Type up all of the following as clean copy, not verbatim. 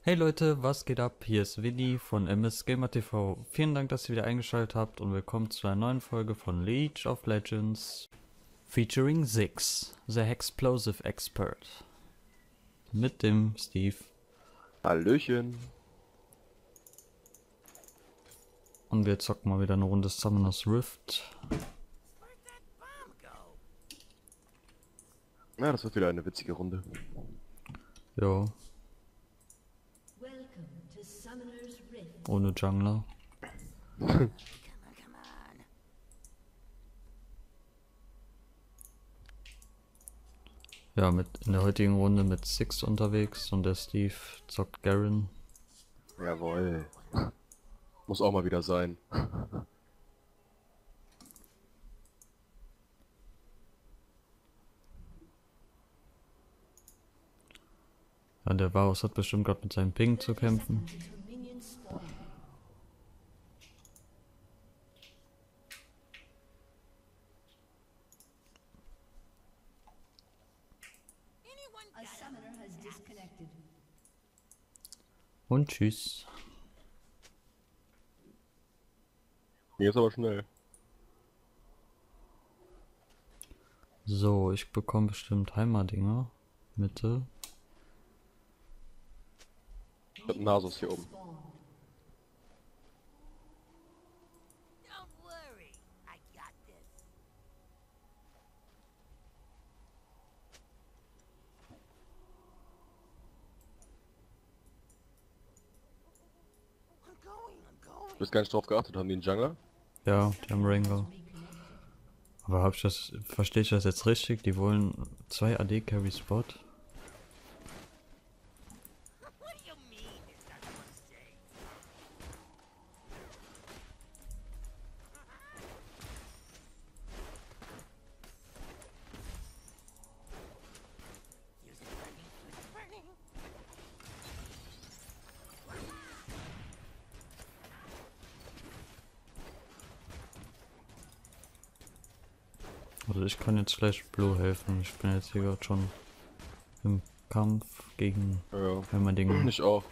Hey Leute, was geht ab? Hier ist Winnie von MS Gamer TV. Vielen Dank, dass ihr wieder eingeschaltet habt und willkommen zu einer neuen Folge von League of Legends featuring Ziggs, the Hexplosive Expert. Mit dem Steve. Hallöchen. Und wir zocken mal wieder eine Runde Summoner's Rift. Ja, das wird wieder eine witzige Runde. Jo, ohne Jungler. Ja, in der heutigen Runde mit Ziggs unterwegs und der Steve zockt Garen. Jawohl. Muss auch mal wieder sein. Ja, der Varus hat bestimmt gerade mit seinem Ping zu kämpfen. Und tschüss. Mir ist aber schnell. So, ich bekomme bestimmt Heimerdinger. Mitte. Ich hab einen Nasus hier oben. Du bist gar nicht drauf geachtet, haben die einen Jungler? Ja, die haben Rengar. Aber verstehe ich das jetzt richtig? Die wollen 2 AD Carry Spot? Also ich kann jetzt vielleicht Blue helfen. Ich bin jetzt hier gerade schon im Kampf gegen Ja. Heimerdinger. Ich auch.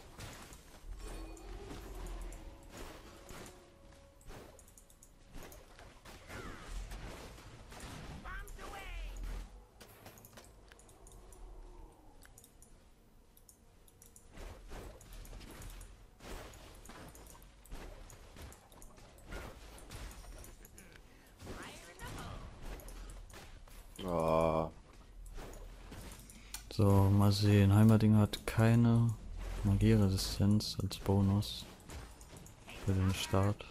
Ah, So, mal sehen. Heimerdinger hat keine Magieresistenz als Bonus für den Start.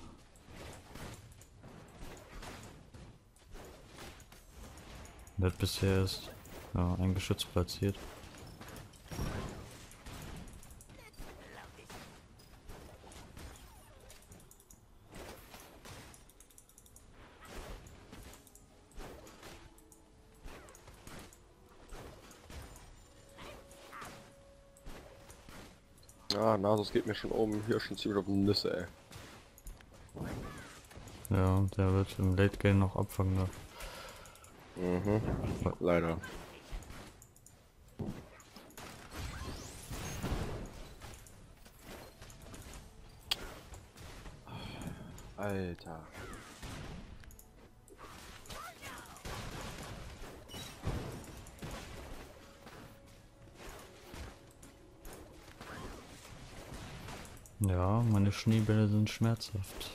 Der hat bisher erst ein Geschütz platziert. Nasus geht mir schon oben hier schon ziemlich auf die Nüsse, ey. Ja, der wird im Late Game noch abfangen. Da. Mhm. Leider. Alter. Ja, meine Schneebälle sind schmerzhaft.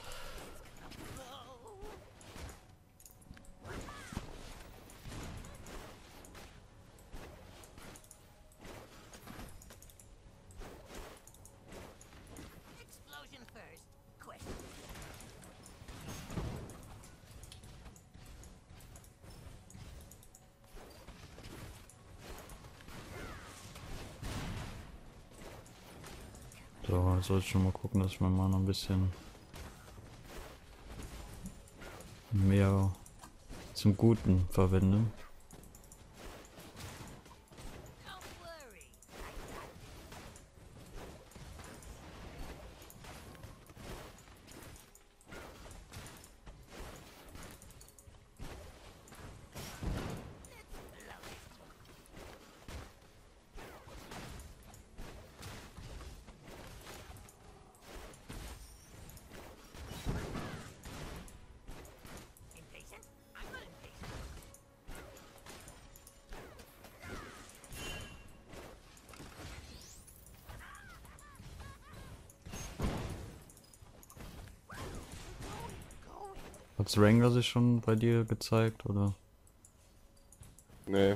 So, jetzt soll ich schon mal gucken, dass ich mein Mana ein bisschen mehr zum Guten verwende. Hat's Wrangler sich schon bei dir gezeigt, oder? Nee.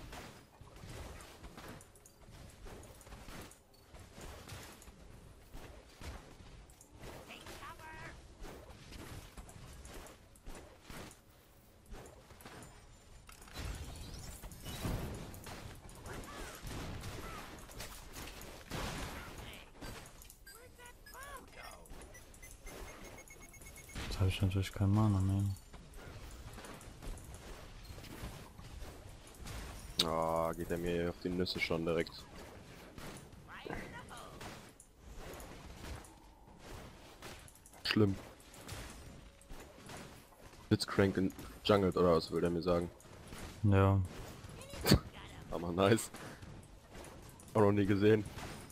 Jetzt habe ich natürlich keinen Mana mehr. Ah, geht er mir auf die Nüsse schon direkt. Schlimm. Blitzcrank in Jungled oder was will der mir sagen? Ja, Aber nice. Auch noch nie gesehen.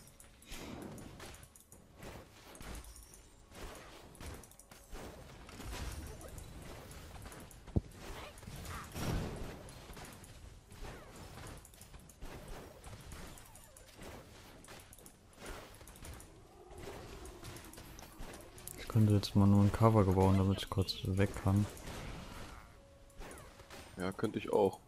ich könnte jetzt mal nur ein Cover bauen, damit ich kurz weg kann. Ja, könnte ich auch.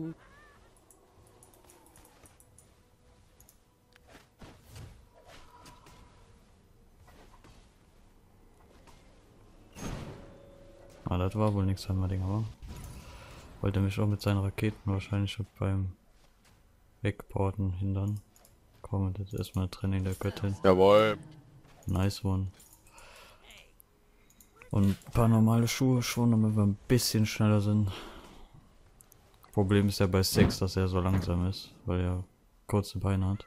Ah, das war wohl nichts Ding, aber wollte mich auch mit seinen Raketen wahrscheinlich beim Wegporten hindern. Komm, und jetzt erstmal Training der Göttin. Jawohl. Nice one. Und ein paar normale Schuhe schon, damit wir ein bisschen schneller sind. Problem ist ja bei Sex, dass er so langsam ist, weil er kurze Beine hat.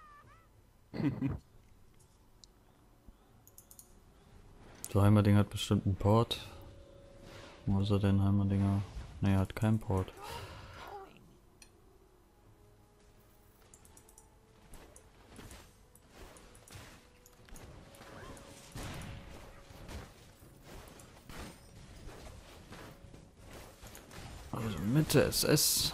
So, Heimerding hat bestimmt einen Port. Wo ist er denn, Heimerdinger? Ne, er hat keinen Port. Also Mitte SS.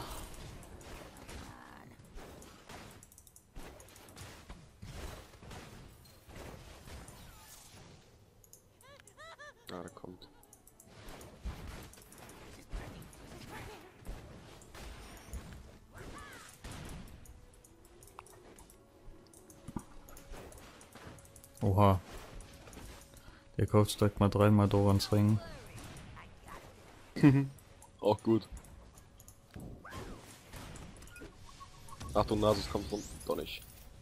Ah, der kommt. Oha. Der Coach direkt mal dreimal Dorans Ring. Auch gut. Achtung, Nasus kommt rum. Doch nicht.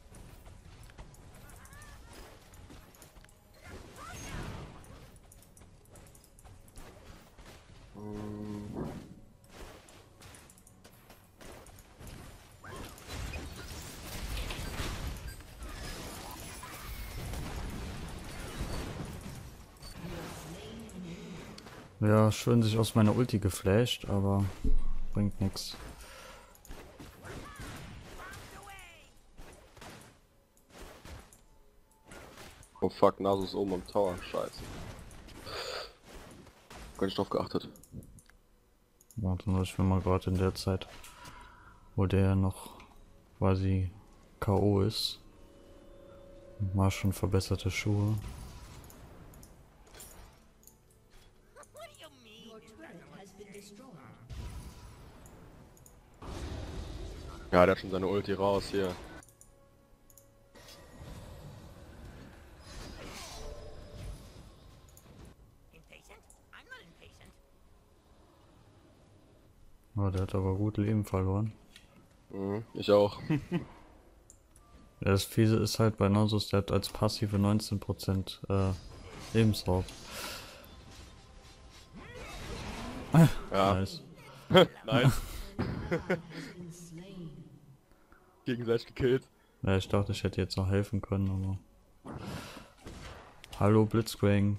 Ja, schön sich aus meiner Ulti geflasht, aber bringt nichts. Oh fuck, Nasus ist oben am Tower. Scheiße. Gar nicht drauf geachtet. Und dann ich mir mal gerade in der Zeit, wo der noch quasi K.O. ist, mal schon verbesserte Schuhe. Ja, der hat schon seine Ulti raus hier. Ja, der hat aber gut Leben verloren. Mhm, ich auch. Ja, das Fiese ist halt bei Nasus, der hat als passive 19% Lebensraub. Ja, Nice. nice. Gegenseitig gekillt. Ja, ich dachte, ich hätte jetzt noch helfen können, aber... Hallo Blitzcrank.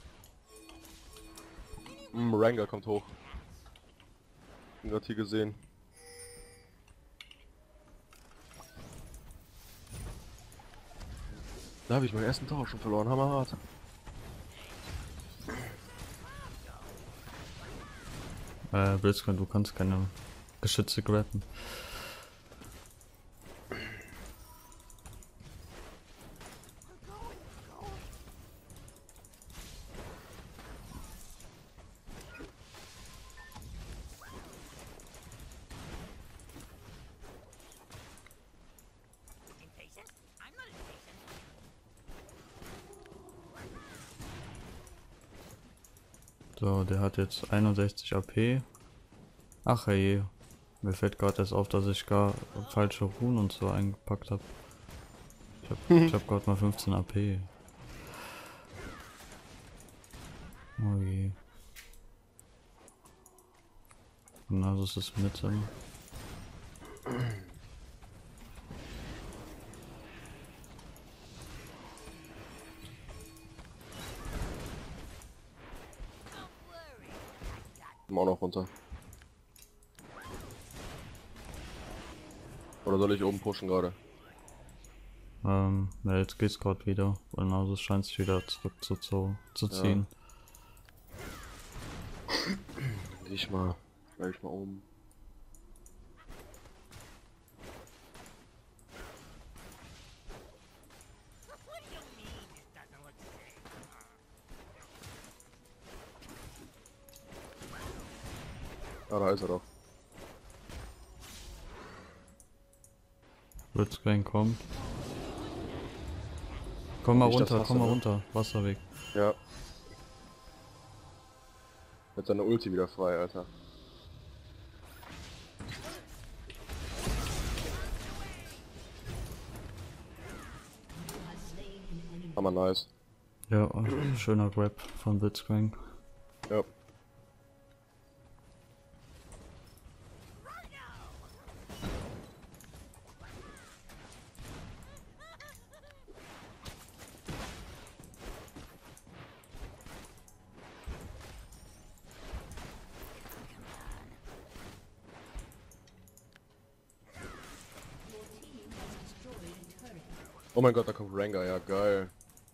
Ranga kommt hoch. Ich hab hier gesehen. Da habe ich meinen ersten Tower schon verloren, hammerhart. Blitzcrank, du kannst keine Geschütze grabben. So, der hat jetzt 61 AP. Ach hey, mir fällt gerade erst auf, dass ich gar falsche Runen und so eingepackt habe. Ich hab gerade mal 15 AP. Oh je. Na, das ist Mitte. Komm auch noch runter. Oder soll ich oben pushen gerade? Ja, jetzt geht's gerade wieder. Und also es scheint sich wieder zu ziehen. Geh ich mal. Bleib ich mal oben. Ah, da ist er doch. Blitzcrank kommt. Komm mal Nicht das runter, Wasser, komm mal ne? runter. Wasserweg. Ja. Mit seiner Ulti wieder frei, Alter. Hammer nice. Ja, schöner Grab von Blitzcrank. Ja. Oh mein Gott, da kommt Rengar, ja geil.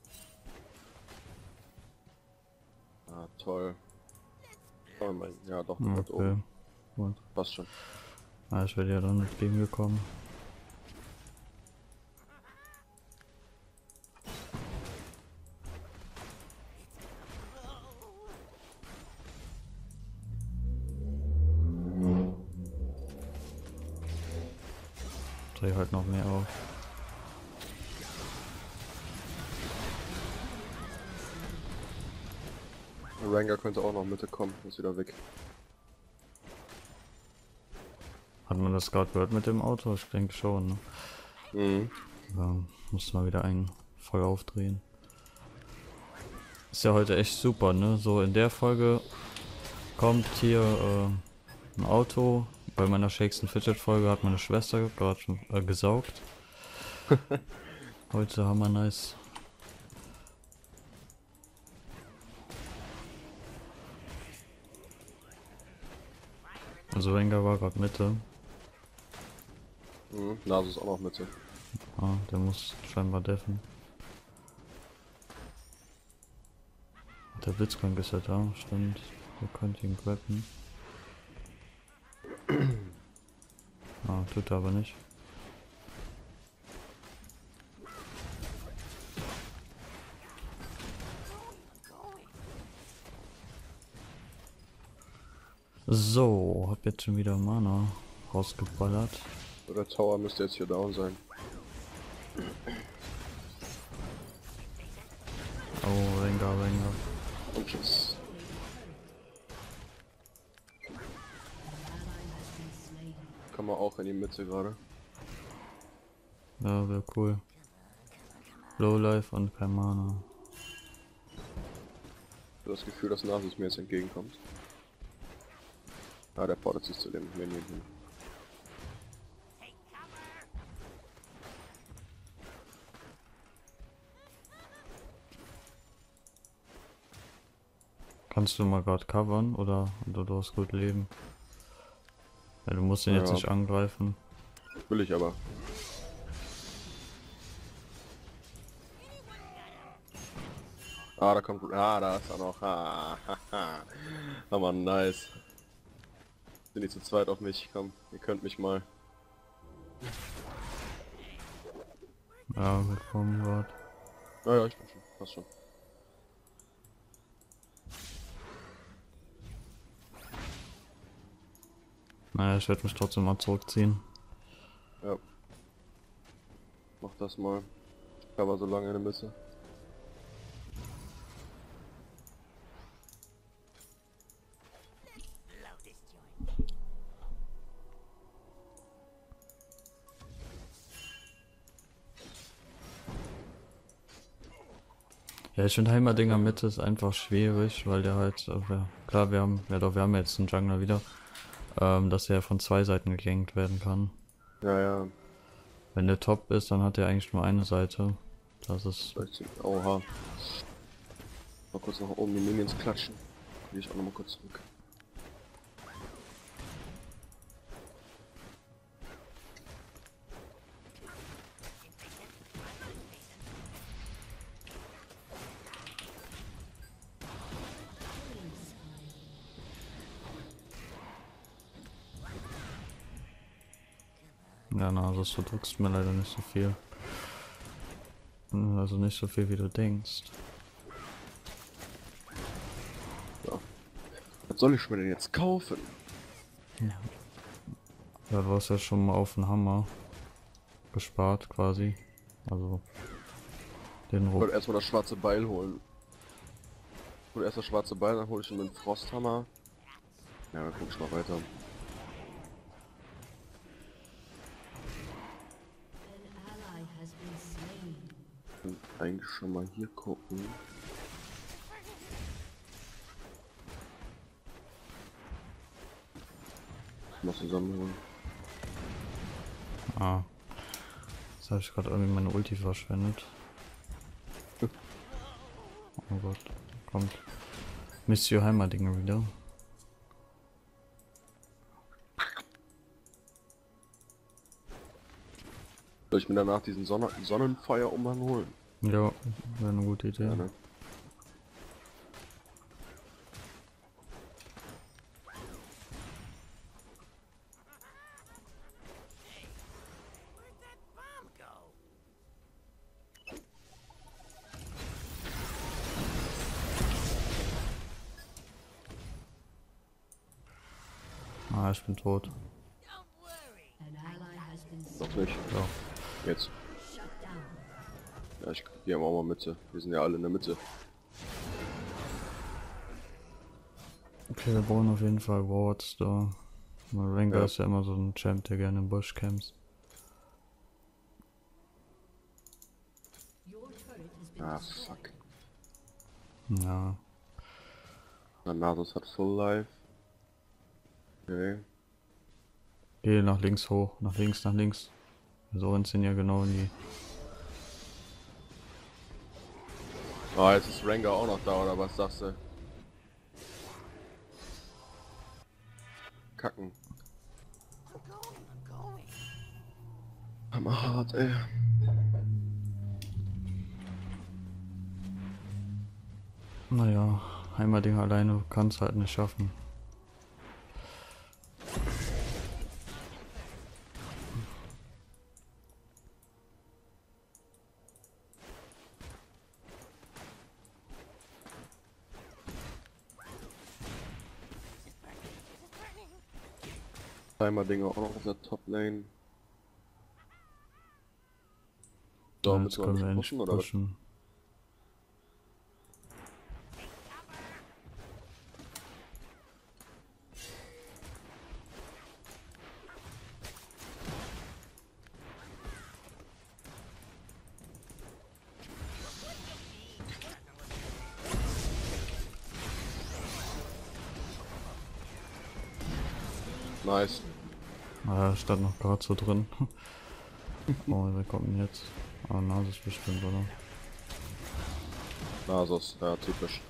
Ah, toll. Oh mein, ja doch, der bleibt Okay. oben. Gut. Passt schon. Ah, ich werde ja dann nicht gegengekommen. Dreh halt noch mehr auf. Rengar könnte auch noch Mitte kommen, ist wieder weg. Hat man das gerade gehört mit dem Auto? Ich denke schon. Ne? Mhm. Ja, muss mal wieder ein Feuer aufdrehen. Ist ja heute echt super, ne? So in der Folge kommt hier ein Auto. Bei meiner Shakes and Fidget Folge hat meine Schwester gerade schon gesaugt. Heute hammer nice. Also Rengar war gerade Mitte. Mhm. Nasus ist auch noch Mitte. Ah, der muss scheinbar deffen. Der Blitzcrank ist ja da, stimmt. Wir könnten ihn grappen. Ah, tut er aber nicht. So, hab jetzt schon wieder Mana rausgeballert. So, der Tower müsste jetzt hier down sein. Oh, Rengar. Und tschüss. Kann man auch in die Mitte gerade. Ja, wäre cool. Low Life und kein Mana. Ich habe das Gefühl, dass Nasus mir jetzt entgegenkommt. Ah, der portet sich zu dem Minion hin. Kannst du mal gerade covern oder du hast gut Leben? Ja, du musst ihn jetzt Ja. nicht angreifen. Will ich aber. Ah, da kommt. Ah, da ist er noch. Ah, haha. Aber nice. Sind die zu zweit auf mich? Komm, ihr könnt mich mal. Ja, wir kommen gerade. Ah ja, ich bin schon. Passt schon. Naja, ich werde mich trotzdem mal zurückziehen. Ja. Mach das mal. Cover so lange in der Mitte. Ja, ich finde Heimerdinger Mitte ist einfach schwierig, weil der halt, klar, wir haben jetzt einen Jungler wieder, dass er von zwei Seiten gegankt werden kann. Ja, ja. Wenn der top ist, dann hat er eigentlich nur eine Seite. Das ist... Oha. Mal kurz nach oben die Minions klatschen. Gehe ich auch noch mal kurz zurück. Ja, na, also du drückst mir leider nicht so viel. Also nicht so viel, wie du denkst. So. Was soll ich mir denn jetzt kaufen? Ja, du hast ja schon mal auf den Hammer gespart quasi. Also den Ich wollte erstmal das schwarze Beil holen. Ich hole erst das schwarze Beil, dann hole ich den Frosthammer. Ja, dann guck ich mal weiter. Und eigentlich schon mal hier gucken. Mal zusammenholen. Ah. Jetzt habe ich gerade irgendwie meine Ulti verschwendet. Oh Gott. Kommt. Monsieur Heimerdinger wieder. Soll ich mir danach diesen Sonnenfeuerumhang holen? Ja, wäre eine gute Idee. Ja, ne? Ah, ich bin tot. Noch nicht. Ja. Jetzt. Ja, ich gehe auch mal Mitte. Wir sind ja alle in der Mitte. Okay, wir brauchen auf jeden Fall Wards da. Rengar Ja. ist ja immer so ein Champ, der gerne im Busch camps. Ah, fuck. Ja. Nasus hat Full Life. Okay. Geh nach links hoch, nach links, nach links. So sind ja genau in die... Ah, jetzt ist Rengar auch noch da, oder was sagst du? Kacken. Hammerhart, ey. Naja, Heimerding alleine kann es halt nicht schaffen. Timer Dinger auch noch auf der Top Lane. So, Ja, müssen wir können wir nicht endlich pushen, oder was? pushen. Nice. Ah, stand noch gerade so drin. Oh, wer kommt denn jetzt? Ah, Nasus bestimmt, oder? Nasus, ja, typisch.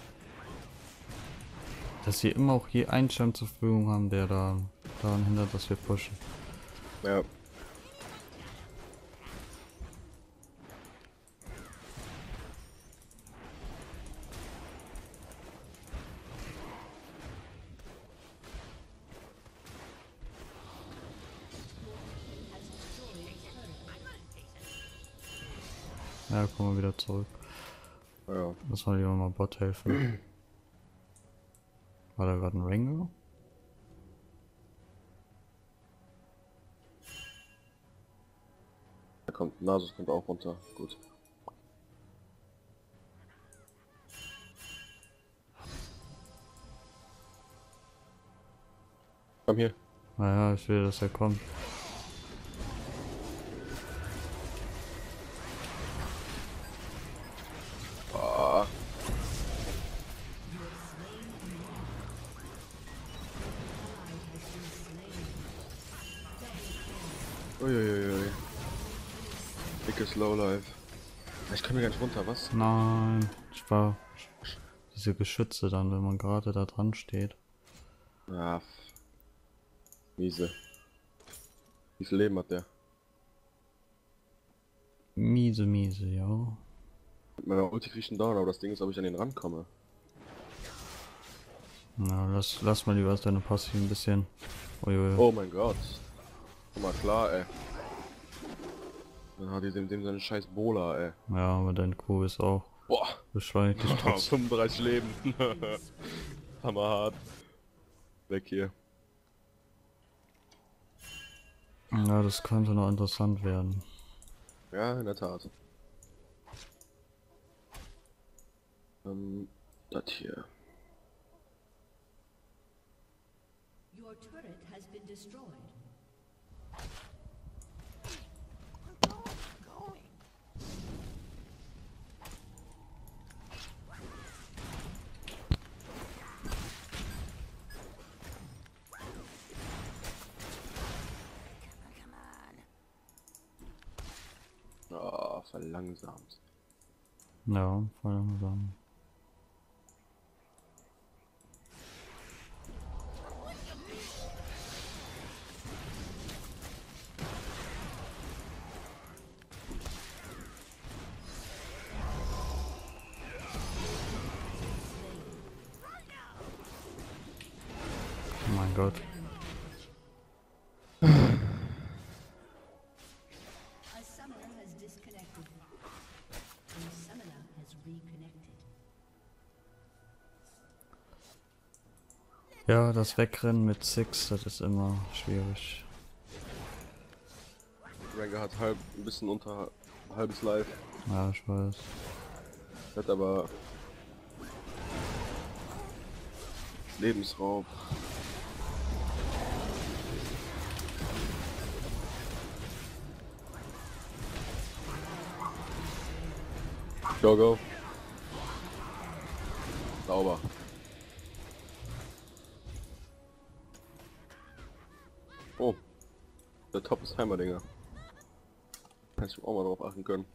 Dass sie immer auch je einen Champ zur Verfügung haben, der da daran hindert, dass wir pushen. Ja. Ja, kommen wir wieder zurück. Ja. Muss mal lieber mal Bot helfen. War da gerade ein Rengar? Da kommt, Nasus kommt auch runter. Gut. Komm hier. Naja, ich will, dass er kommt. Ah. Uiuiui. Dickes Lowlife. Ich kann mir gar nicht runter, was? Nein, ich war diese Geschütze dann, wenn man gerade da dran steht. Ah, miese. Wie viel Leben hat der? Miese, ja. Mit meiner Ulti krieg ich einen Down, aber das Ding ist, ob ich an den rankomme. Na, lass mal lieber deine Passiv ein bisschen. Uiui. Oh mein Gott. Guck mal, klar, ey. Dann hat die dem seine scheiß Bola, ey. Ja, aber dein Q ist auch Boah. beschleunigt dich trotzdem. 35 Leben. Hammerhart. Weg hier. Ja, das könnte noch interessant werden. Ja, in der Tat. Das hier. Your turret has been destroyed. Ah, verlangsamt. Ja, voll langsam. Oh mein Gott. A summoner has disconnected. A summoner has reconnected. Ja, das Wegrennen mit Six, das ist immer schwierig. Rengar hat ein bisschen unter halbes Life. Ja, ich weiß. Hat aber Lebensraub. Go, go. Sauber. Oh. Der Top ist Heimerdinger. Hätte ich auch mal drauf achten können.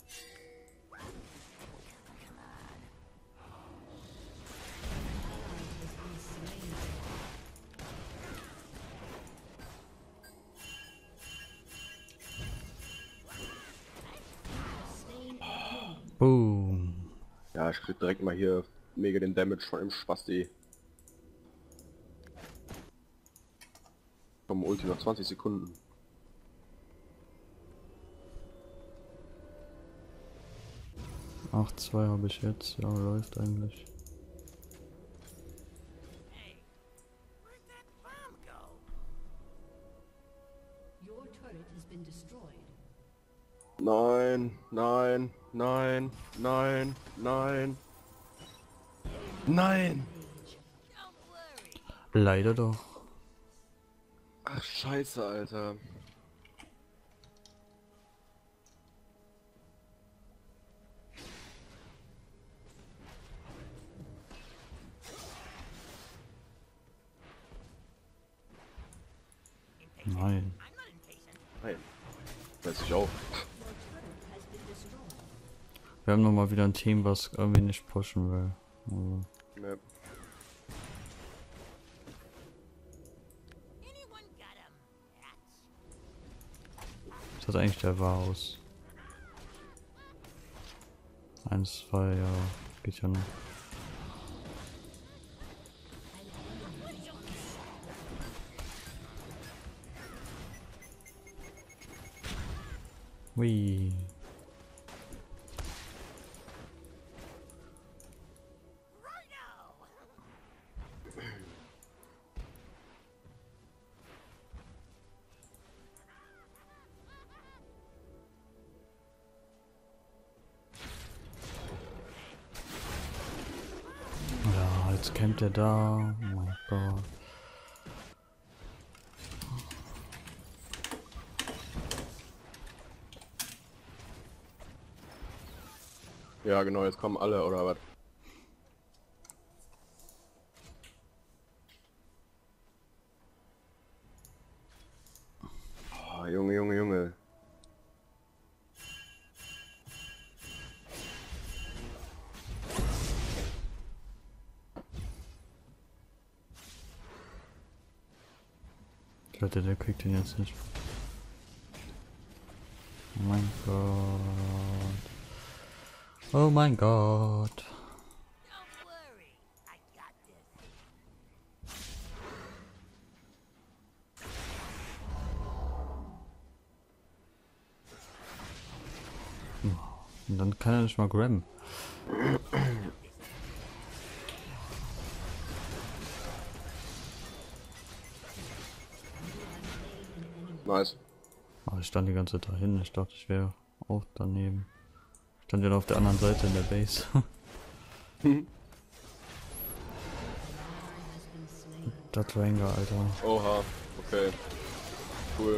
Boom. Ja, ich krieg direkt mal hier mega den Damage von dem Spasti. Vom Ulti noch 20 Sekunden. Ach, 2 habe ich jetzt. Ja, läuft eigentlich. Your turret has been destroyed. Nein, nein, nein, nein, nein. Nein! Leider doch. Ach scheiße, Alter. Nein. Nein. Weiß ich auch. Wir haben nochmal wieder ein Team, was irgendwie nicht pushen will. Also, Ne. ist das eigentlich der Varus? 1, 2, ja. Geht ja noch. Hui. Ja, jetzt campt er da. Oh mein Gott. Ja genau, jetzt kommen alle, oder was? Oh, Junge, Junge, Junge. wette, der kriegt den jetzt nicht. Oh mein Gott. Oh mein Gott. Und dann kann er nicht mal grabben. Nice. Aber ich stand die ganze Zeit dahin. Ich dachte, ich wäre auch daneben. Ich stand ja auf der anderen Seite in der Base. Das Ranger, Alter. Oha, okay. Cool.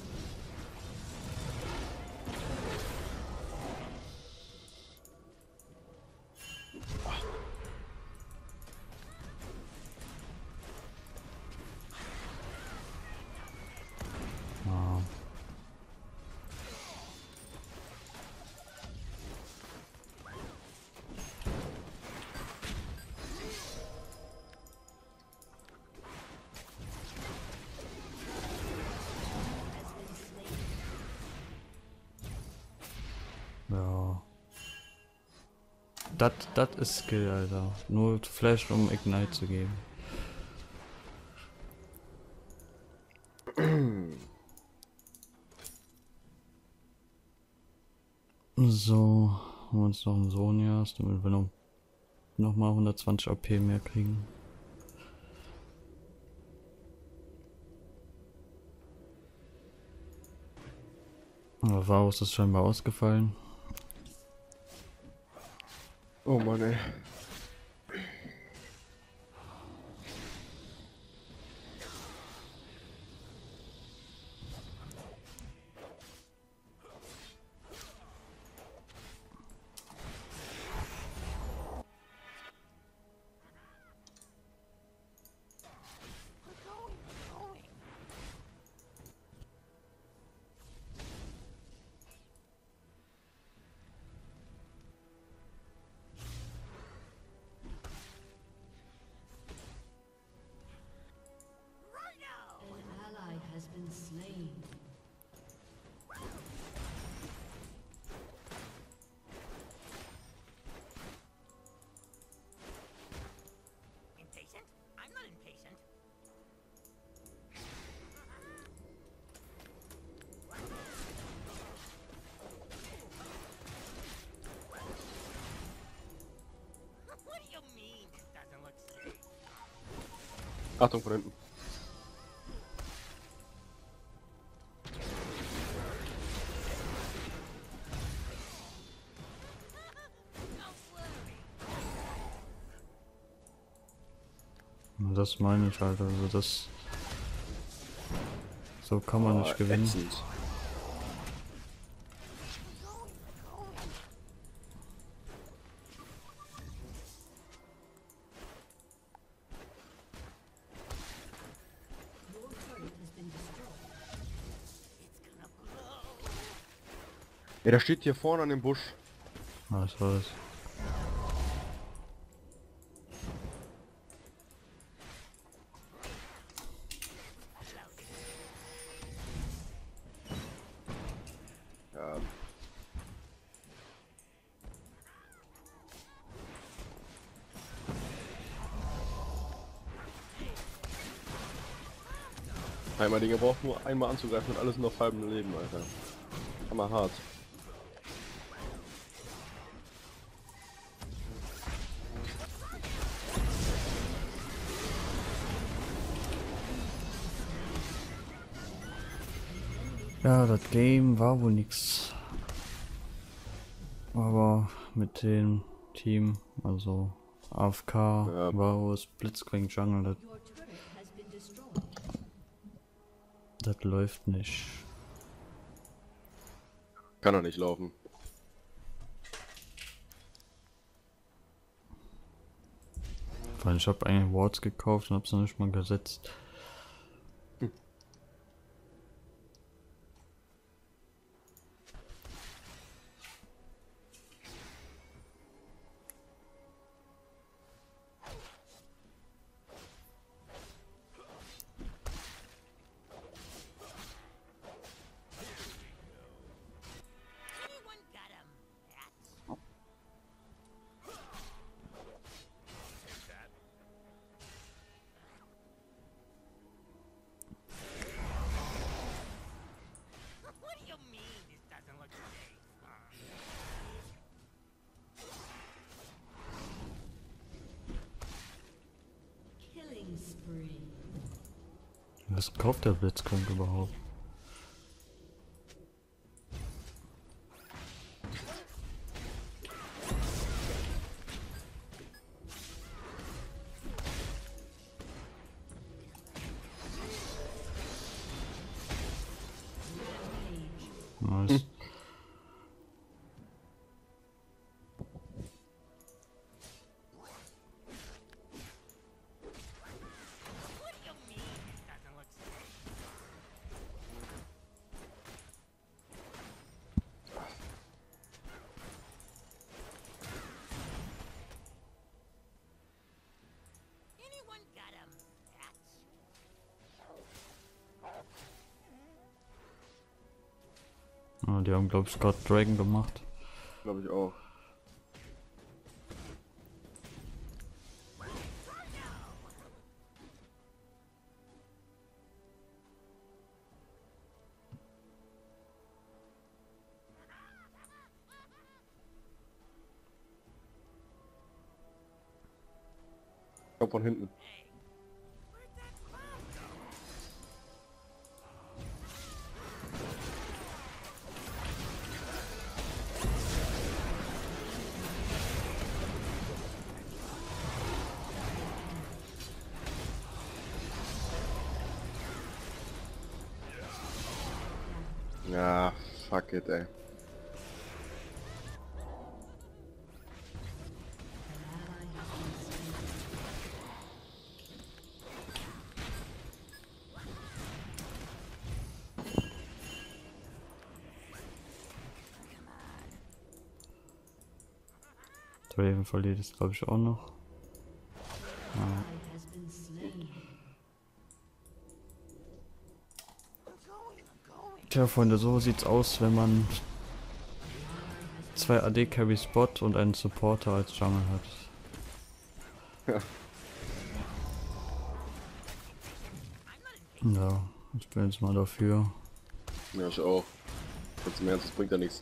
Ah. Ja. Das ist Skill, Alter. Nur Flash, um Ignite zu geben. So, haben wir uns noch einen Sonias, damit wir noch mal 120 AP mehr kriegen. Aber Varus ist scheinbar ausgefallen. Oh Mann, ey. An ally has been slain. Impatient? I'm not impatient. What do you mean it doesn't look safe? Achtung von hinten. Das meine ich halt, also das... So kann man nicht gewinnen. Ätzend. Your turret has been destroyed. Ja, der steht hier vorne an dem Busch. Ah, ich weiß. Ja. Heimerdinger braucht nur einmal anzugreifen und alles nur auf halbem Leben, Alter. Hammerhart. Ja, das Game war wohl nix. Aber mit dem Team, also AFK, Ja. Varus, Blitzcrank Jungle, Your turret has been destroyed. das läuft nicht. Kann er nicht laufen. Weil ich habe eigentlich Wards gekauft und hab's noch nicht mal gesetzt. Was kauft der Blitzkrank überhaupt? Nice. What do you mean it doesn't look safe? Anyone got a match? Ja, die haben, glaube ich, gerade Dragon gemacht. Glaube ich auch. Komm von hinten. Ja, fuck it, ey. Draven verliert es, glaube ich, auch noch. Has been slain. Tja, Freunde, so sieht's aus, wenn man zwei AD-Carries Bot und einen Supporter als Jungle hat. Ja, ich bin jetzt mal dafür. Ja, ich auch. Ganz im Ernst, das bringt ja nichts.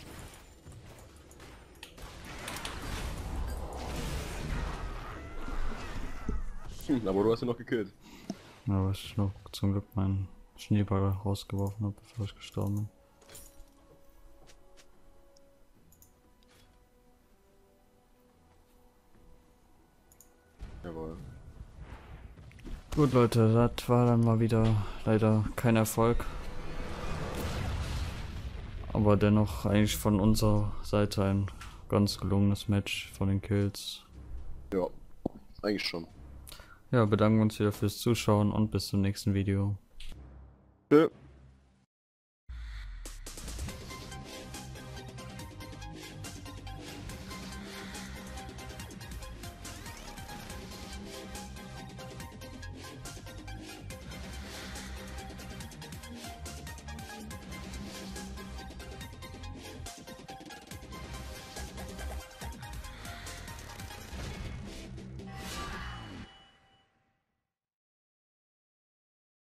Aber du hast ihn noch gekillt. Ja, was ich noch zum Glück meinen Schneeball rausgeworfen habe, bevor ich gestorben bin. Jawohl. Gut, Leute, das war dann mal wieder leider kein Erfolg. Aber dennoch eigentlich von unserer Seite ein ganz gelungenes Match von den Kills. Ja, eigentlich schon. Ja, bedanken uns wieder fürs Zuschauen und bis zum nächsten Video. Tschö.